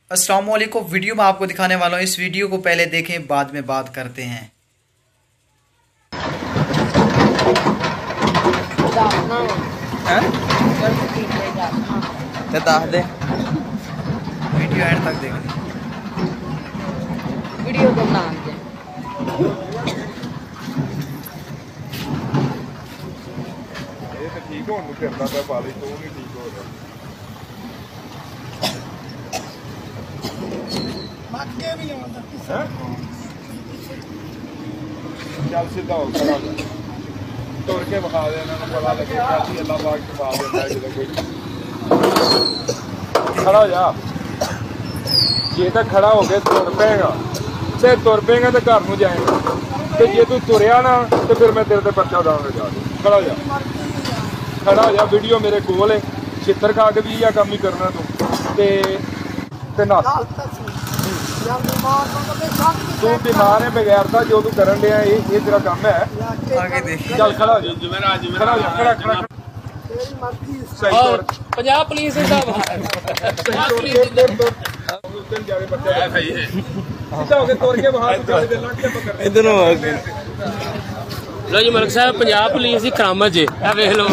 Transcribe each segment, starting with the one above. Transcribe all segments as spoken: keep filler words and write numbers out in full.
अस्सलाम वालेकुम। वीडियो में आपको दिखाने वाला हूँ, इस वीडियो को पहले देखें बाद में बात करते हैं। वीडियो एंड तक देखनी, वीडियो को नाम दे। ये तो ठीक होने फिरना पे पाली तू नहीं ठीक हो रहा। मक्के भी नहीं होता चल सीधा हो खड़ा हो तुर के बखा दे इन्होंने पता लगे कैसी अल्लाह पाक छुपा देता है जो कोई खड़ा हो जा। जे तक खड़ा हो गए तुर पेगा ते तुर पेगा तो घर में जाएगा ते जे तू तुरया ना तो फिर मैं तेरे ते पर्चा दांगा जाके। खड़ा हो जा, खड़ा हो जा। वीडियो मेरे कोल है, छित्र खा के भी यह काम ही करना तू ते ते ना तू बीमार है बगैर था जो तू करन दिया ये ये तेरा काम है। आगे देख। चल खड़ा हो जा, खड़ा हो जा, खड़ा खड़ा और पंजाब पुलिस साहब लो जी मलिक साहब पंजाब पुलिस की करामत जी वेख लो।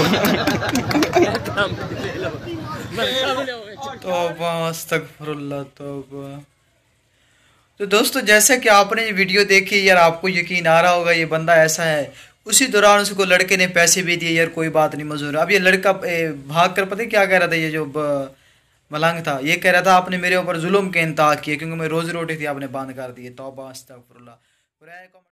तौबा अस्तगफुरुल्लाह तौबा। तो दोस्तों जैसे कि आपने ये वीडियो देखी यार, आपको यकीन आ रहा होगा ये बंदा ऐसा है। उसी दौरान उसको लड़के ने पैसे भी दिए यार, कोई बात नहीं मंजूर। अब ये लड़का भाग कर पता है क्या कह रहा था, ये जो मलंग था ये कह रहा था आपने मेरे ऊपर जुल्म के इंतहा किए क्योंकि मैं रोजी रोटी थी आपने बंद कर दिए। तौबा अस्तगफुरुल्लाह।